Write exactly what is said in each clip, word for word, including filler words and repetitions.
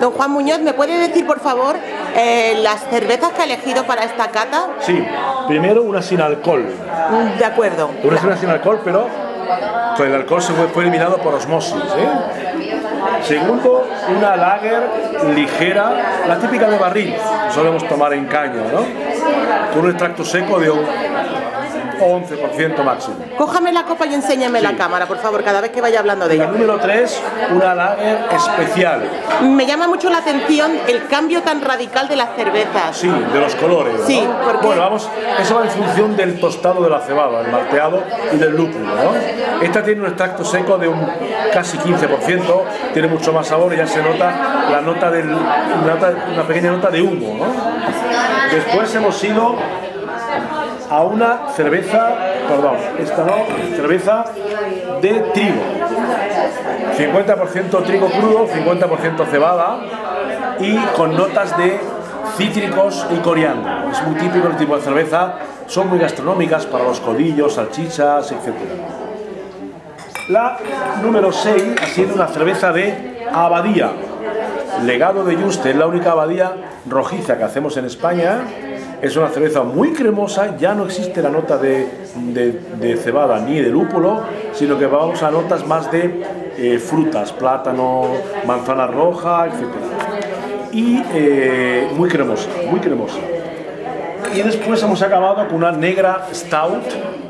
Don Juan Muñoz, ¿me puede decir, por favor, eh, las cervezas que ha elegido para esta cata? Sí, primero una sin alcohol. De acuerdo. Una claro. sin alcohol, pero con el alcohol se fue, fue eliminado por osmosis, ¿eh? Segundo, una lager ligera, la típica de barril, solemos tomar en caño, ¿no? Con un extracto seco de un once por ciento máximo. Cójame la copa y enséñame sí. la cámara, por favor, cada vez que vaya hablando de ella. La número tres, una lager especial. Me llama mucho la atención el cambio tan radical de las cervezas. Sí, de los colores, ¿no? Sí, porque... Bueno, vamos, eso va en función del tostado de la cebada, el malteado y del lúpulo, ¿no? Esta tiene un extracto seco de un casi quince por ciento, tiene mucho más sabor y ya se nota la nota del, nota, una pequeña nota de humo, ¿no? Después hemos ido a una cerveza, perdón, esta no, cerveza de trigo, cincuenta por ciento trigo crudo, cincuenta por ciento cebada y con notas de cítricos y coriandro. Es muy típico el tipo de cerveza, son muy gastronómicas para los codillos, salchichas, etcétera. La número seis ha sido una cerveza de Abadía, Legado de Yuste, es la única abadía rojiza que hacemos en España. Es una cerveza muy cremosa, ya no existe la nota de, de, de cebada ni de lúpulo, sino que vamos a notas más de eh, frutas, plátano, manzana roja, etcétera. Y eh, muy cremosa, muy cremosa. Y después hemos acabado con una negra stout,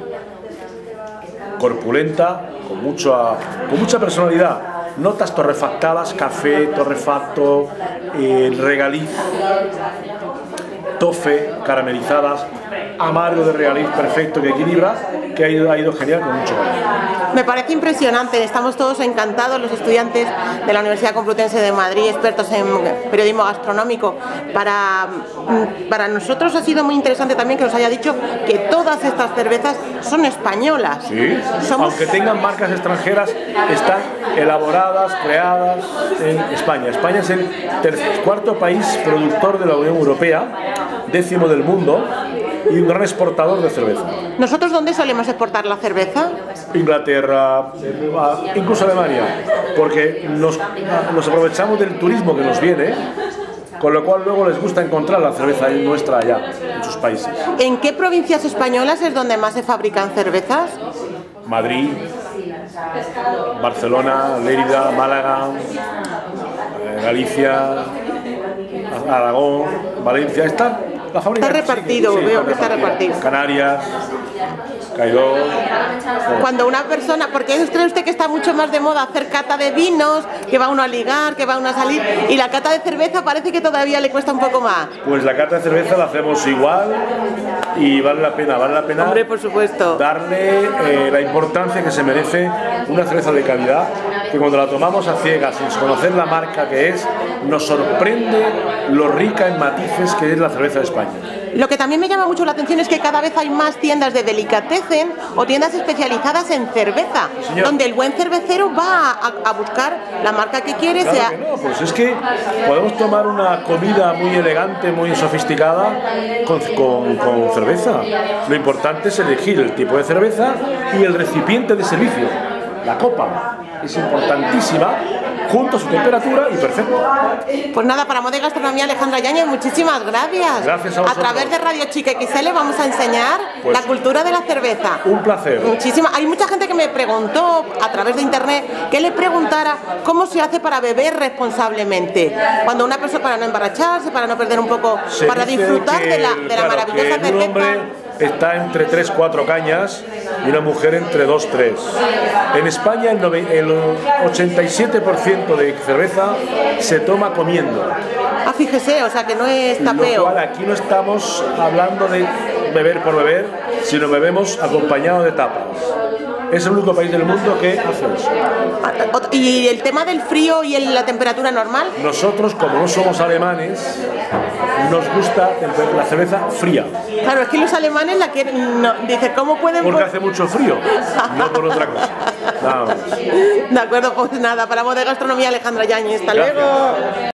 corpulenta, con, mucho, con mucha personalidad. Notas torrefactadas, café, torrefacto, eh, regaliz, tofe, caramelizadas, amargo de regaliz perfecto que equilibra, que ha ido, ha ido genial con mucho valor. Me parece impresionante, estamos todos encantados, los estudiantes de la Universidad Complutense de Madrid, expertos en periodismo gastronómico. Para, para nosotros ha sido muy interesante también que nos haya dicho que todas estas cervezas son españolas. Sí, Somos... aunque tengan marcas extranjeras, están elaboradas, creadas en España. España es el tercer, cuarto país productor de la Unión Europea, décimo del mundo y un gran exportador de cerveza. ¿Nosotros dónde solemos exportar la cerveza? Inglaterra, incluso Alemania, porque nos, nos aprovechamos del turismo que nos viene, con lo cual luego les gusta encontrar la cerveza nuestra allá, en sus países. ¿En qué provincias españolas es donde más se fabrican cervezas? Madrid, Barcelona, Lérida, Málaga, Galicia, Aragón, Valencia, está la fábrica. Está repartido, sí, sí, veo está que está repartido. Canarias, Caidó. Cuando una persona, porque cree usted que está mucho más de moda hacer cata de vinos, que va uno a ligar, que va uno a salir, y la cata de cerveza parece que todavía le cuesta un poco más. Pues la cata de cerveza la hacemos igual y vale la pena, vale la pena. Hombre, por supuesto. Darle eh, la importancia que se merece una cerveza de calidad, que cuando la tomamos a ciegas, sin conocer la marca que es, nos sorprende lo rica en matices que es la cerveza de España. Lo que también me llama mucho la atención es que cada vez hay más tiendas de delicatessen o tiendas especializadas en cerveza, Señor. donde el buen cervecero va a, a buscar la marca que quiere. Claro sea... que no, pues es que podemos tomar una comida muy elegante, muy sofisticada con, con, con cerveza. Lo importante es elegir el tipo de cerveza y el recipiente de servicio, la copa. Es importantísima, junto a su temperatura y perfecto. Pues nada, para Moda y Gastronomía, Alejandra Yáñez, muchísimas gracias. Gracias a vosotros. A través de Radio Chica X L vamos a enseñar pues, la cultura de la cerveza. Un placer. Muchísimas. Hay mucha gente que me preguntó a través de internet que le preguntara cómo se hace para beber responsablemente. Cuando una persona, para no emborracharse, para no perder un poco, se para disfrutar que, de la, de la claro, maravillosa que un cerveza. Hombre está entre tres cuatro cañas y una mujer entre dos tres. En España el, el ochenta y siete por ciento de cerveza se toma comiendo. Ah, fíjese, o sea que no es tapeo. Lo cual aquí no estamos hablando de beber por beber, sino bebemos acompañado de tapas. Es el único país del mundo que hace eso. ¿Y el tema del frío y el, la temperatura normal? Nosotros, como no somos alemanes, nos gusta la cerveza fría. Claro, es que los alemanes la quieren, no, dicen, ¿cómo pueden...? Porque por... hace mucho frío, no por otra cosa. Nada más. De acuerdo, pues nada, para Moda y Gastronomía, Alejandra Yáñez. Hasta Gracias. luego.